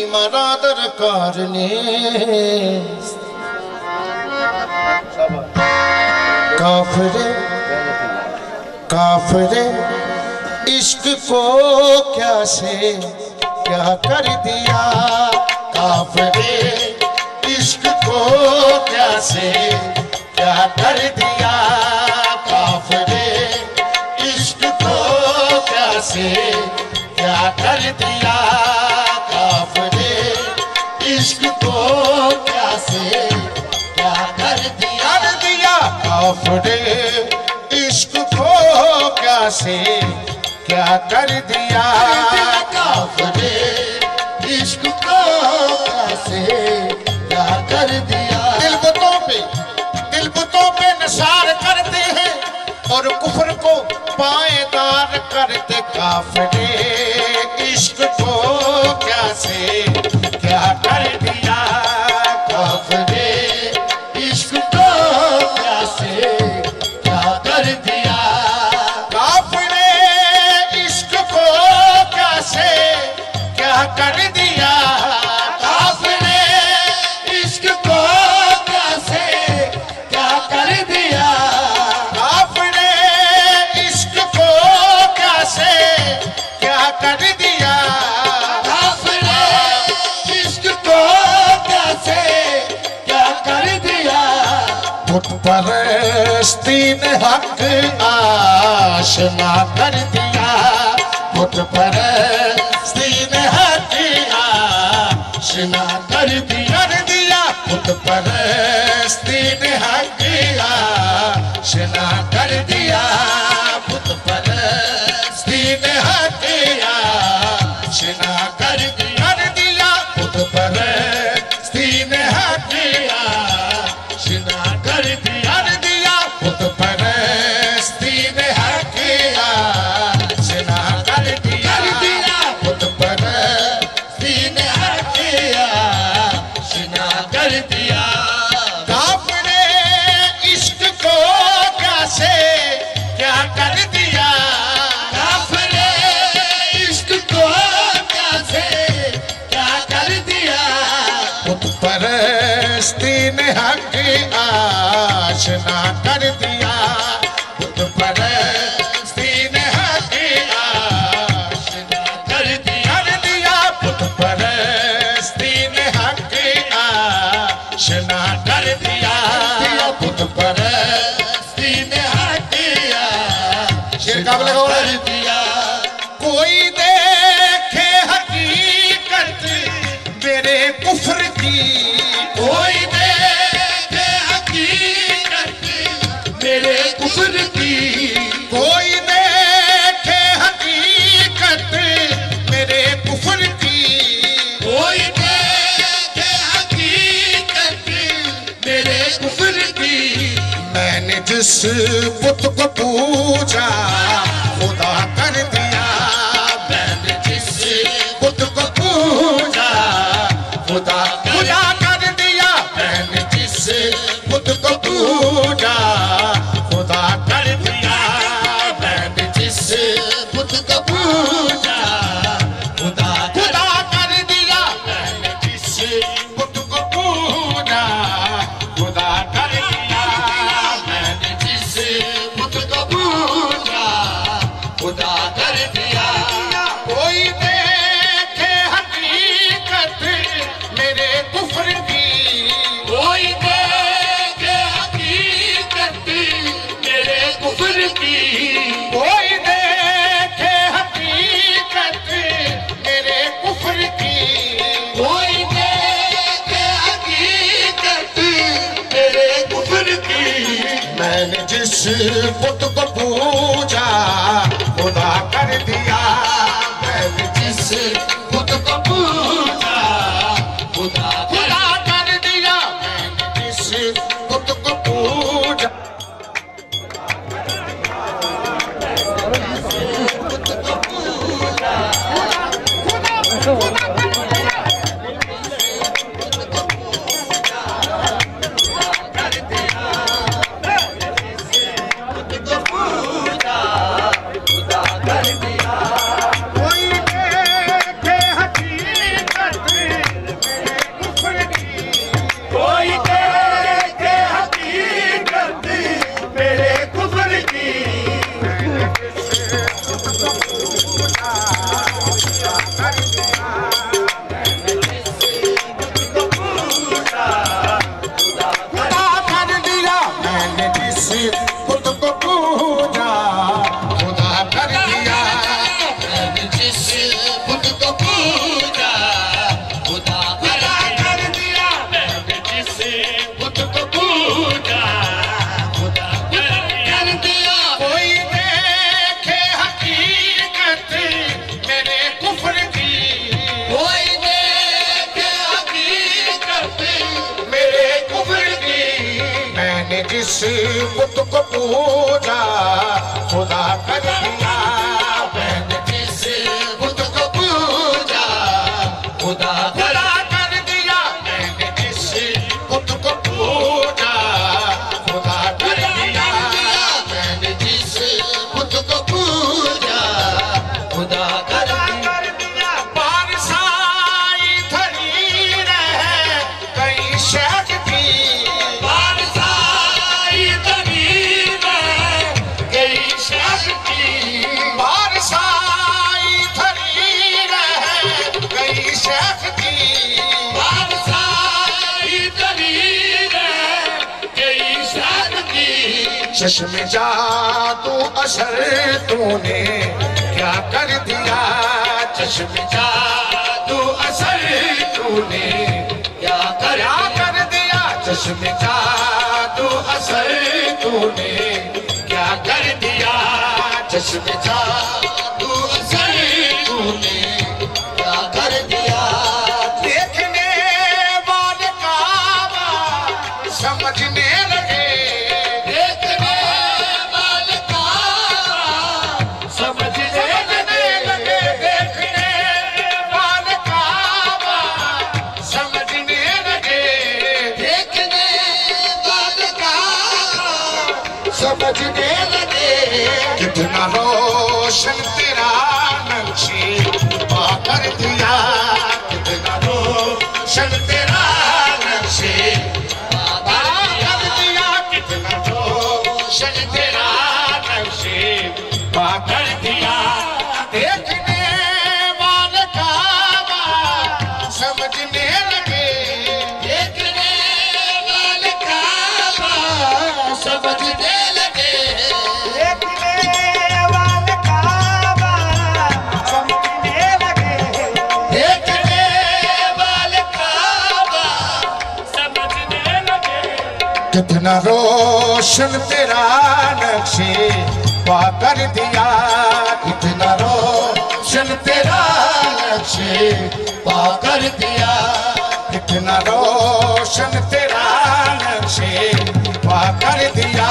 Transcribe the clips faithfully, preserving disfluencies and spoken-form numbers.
मरादर कारने काफिरे काफिरे इश्क को क्या से क्या कर दिया। काफिरे इश्क को क्या से क्या कर दिया। काफिरे इश्क को क्या से क्या कर दिया। काफिरे इश्क को क्या से क्या कर दिया। काफिरे इश्क को क्या से क्या कर दिया। काफिरे इश्क को क्या से क्या कर दिया। दिल बुतों पे दिल बुतों पे निसार करते हैं और कुफ्र को पायदार करते। काफिरे इश्क को क्या से क्या कर दिया। काफिरे इश्क को क्या से क्या कर दिया। काफिरे इश्क को क्या से क्या कर दिया। काफिरे इश्क को क्या से क्या कर दिया। काफिरे इश्क को क्या से क्या कर दिया। काफिरे इश्क को क्या से क्या कर दिया। बुत परस्ती ने हक आशना कर दिया। बुत परस्ती ने हक आशना कर दिया। बुत परस्ती ने हक आशना कर दिया। बुत परस्ती ने हक आशना कर दिया। बुत परस्ती ने हक आशना कर दिया। बुत परस्ती ने हक आशना कर दिया। बुत परस्ती ने हक आशना कर दिया। काफिरे इश्क को क्या से क्या कर दिया। काफिरे इश्क को क्या से क्या कर दिया। बुत परस्ती ने हक आशना कर दिया। बुत परस्ती ने हक आशना कर दिया। बुत परस्ती ने हक आशना कर दिया। बुत परस्ती ने हक आशना कर दिया। कोई देखे हकीकत मेरे कुफ्र की। कोई देखे हकीकत मेरे कुफ्र की। कोई देखे हकीकत मेरे कुफ्र की। कोई देखे हकीकत मेरे कुफ्र की। मैंने जिस बुत को पूजा खुदा कर दिया। मैंने जिस बुत को पूजा खुदा खुदा कर दिया। मैंने जिस बुत को पूजा खुदा कर दिया। मैंने जिस बुत को पूजा खुदा खुदा कर दिया। मैंने जिस बुत को पूजा खुदा कर दिया। मैंने जिस बुत को पूजा खुदा कर दिया। कोई देखे हकीकत मेरे कुफ्र की। कोई देखे हकीकत मेरे कुफ्र की। कोई देखे हकीकत मेरे कुफ्र की। कोई देखे हकीकत मेरे कुफ्र की। मैंने जिस बुत को पूजा खुदा कर दिया। मैंने जिस बुत को पूजा खुदा खुदा कर दिया। मैंने जिस बुत को पूजा बुत को पूजा खुदा कर दिया। बुत को पूजा खुदा कर दिया। कोई देखे हकीकत बुत को पूजा खुदा कर दिया। मैंने जिस बुत को पूजा खुदा कर दिया। कोई देखे हकीकत मेरे कुफ्र की, कोई देखे हकीकत मेरे कुफ्र की। मैंने जिस बुत को पूजा खुदा कर दिया। मैंने जिस बुत को पूजा खुदा कर दिया। मैंने जिस बुत को पूजा खुदा कर दिया। मैंने जिस बुत को पूजा खुदा कर दिया। बारसाई धरी रहे कई शेख की, बारसाई धरी रहे कई शेख की। बारसाई धरी रहे कई शेख की। बारसाई धरी रहे कई शेख की। चश्मे जादू असर तूने क्या कर दिया। चश्मे जादू असर तूने क्या कर कर दिया। चश्मे जादू असर तूने क्या कर दिया। चश्मे जादू असर तूने क्या कर दिया। देखने वाले काबा समझने लगे, देखने वाले काबा समझने लगे। देखने वाले काबा समझने लगे। देखने वाले काबा समझने लगे। कितना रोशन तेरा नक्शे कर दिया। कितना रोशन तेरा नक्शे कर दिया। कितना रोशन तेरा नक्शे कर दिया। देखने वाले काबा समझने लगे। देखने वाले काबा समझने लगे। देखने वाले काबा समझने लगे। देखने वाले काबा समझने लगे। कितना रोशन तेरा नक्शे कर दिया। कितना रोशन तेरा नक्शे कर दिया। कितना रोशन तेरा नक्शे कर दिया।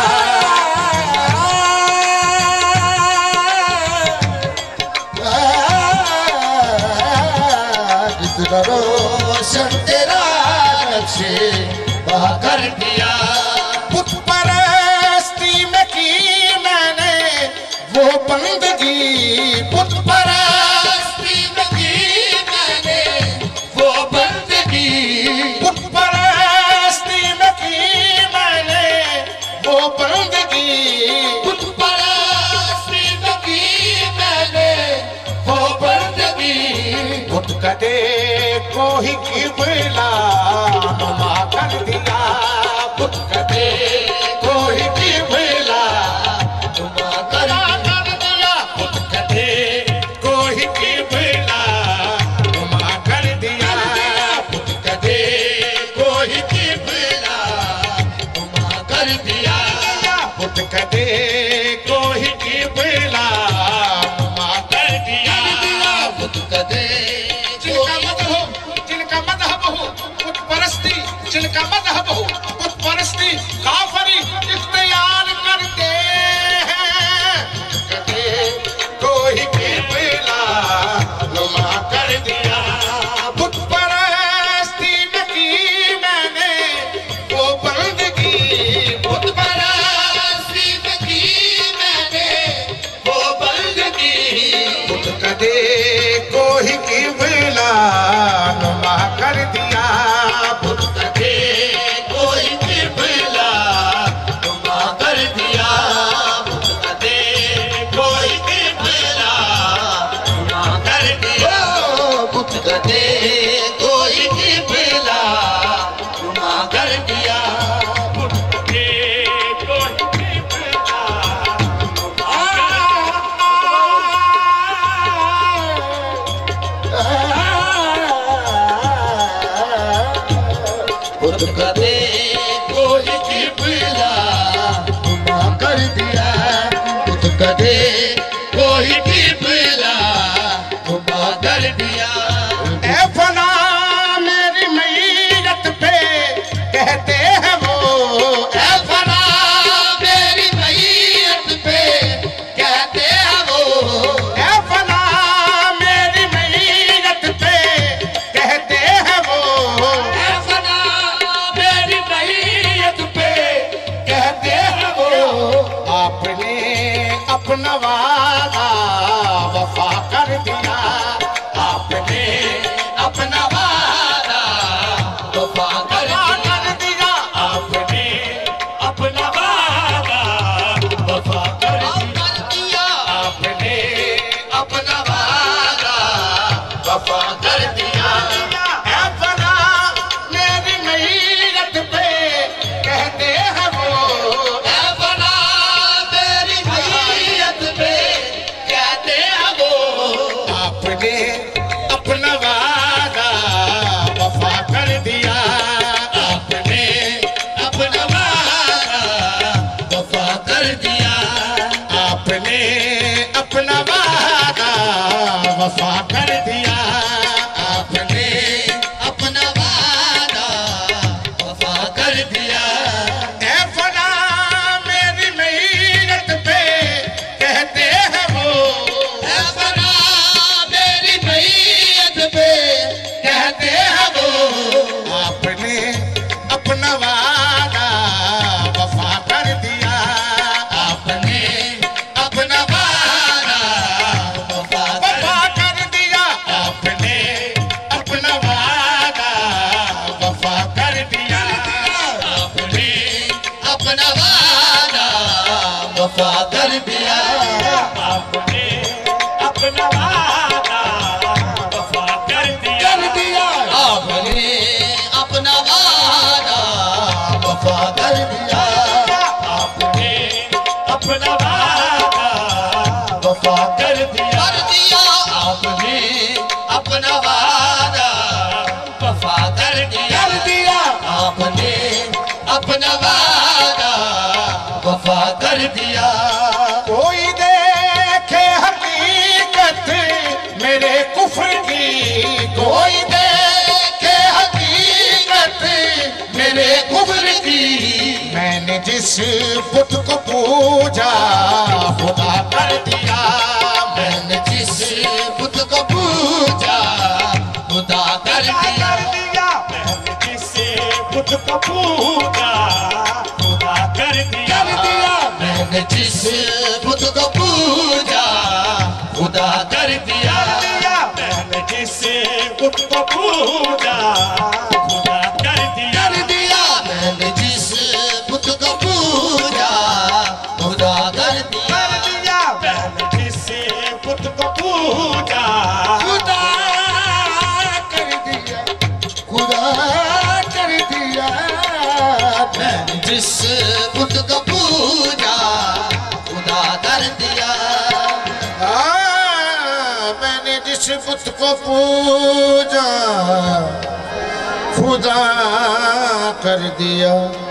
कितना रोशन तेरा नक्शे कर दिया। बुत परस्ती में की मैंने वो बंदगी। बुत परस्ती में की मैंने वो बंदगी। बुत परस्ती में की मैंने वो बंदगी। बुत परस्ती में की मैंने वो बंदगी। बुत कदे को ही किबला नुमा कर दिया। बुत कदे को ही किबला नुमा कर दिया। बुत कदे को ही किबला नुमा कर दिया। बुत कदे को ही किबला नुमा कर दिया। बुत कदे को ही किबला नुमा कर दिया। बुत कदे जिनका मजहब हो बुत परस्ती, जिनका मजहब हो बुत परस्ती काफरी इख्तियार करते हैं। कदे कोई किबला नुमा कर दिया। बुत परस्ती में की मैंने वो बंदगी। बुत परस्ती में की मैंने वो बंदगी। बुत कदे कोई किबला नुमा कर दिया। बुत कदे कोई किबला नुमा कर दिया। बुत कदे कोई किबला नुमा कर दिया। बुत कदे कोई किबला नुमा कर दिया। बुत कदे कोई किबला नुमा कर दिया। खुद दे कोई किबला गुमा कर दिया, खुद दे कोई किबला गुमा कर दिया। ए फना मेरी मैयत पे कहते हैं वो, ए फना मेरी मैयत पे कहते हैं वो, ए फना मेरी मैयत पे कहते हैं वो, ए फना मेरी मैयत पे कहते हैं वो। आपने अपना वादा वफा कर दिया, आपने अपना वादा वफा कर दिया, आपने अपना वादा वफा कर दिया, आपने अपना वादा वफा कर दिया। ए फना मेरी मैयत पे कहते हैं वो, ए फना मेरी मैयत पे कहते हैं वो। आपने अपना वादा वफा कर दिया, आपने अपना वादा वफा कर दिया, आपने अपना वादा वफा कर दिया, आपने अपना वादा वफा कर दिया। ए फना मेरी मैयत पे कहते हैं वो, ए फना मेरी मैयत पे कहते हैं वो। आपने अपना वादा वफा कर दिया, आपने अपना वादा वफा कर वफा कर दिया, आपने अपना वादा वफा कर दिया, आपने अपना वादा वफा कर दिया, आपने अपना वादा वफा कर दिया, कर दिया, आपने अपना वादा वफा कर दिया, आपने अपना वादा वफा कर दिया, कर दिया, आपने अपना वादा वफा कर दिया, कर दिया, आपने अपना वादा वफा कर दिया। कोई देखे हकीकत मेरे कुफ्र की, कोई देखे हकीकत मेरे कुफ्र की, मैंने जिस बुत को पूजा खुदा कर दिया, मैंने जिस बुत को पूजा खुदा कर दिया, मैंने जिस बुत को पूजा खुदा कर दिया, कर दिया, मैंने जिस बुत को पूजा खुदा कर दिया, मैंने जिस बुत को पूजा खुदा कर दिया, कर दिया, मैंने जिस बुत को पूजा खुदा कर दिया, मैंने जिस बुत को पूजा खुदा कर दिया, खुदा कर दिया, मैंने जिस बुत को पूजा खुदा कर दिया, हाँ, मैंने जिस बुत को पूजा खुदा कर दिया।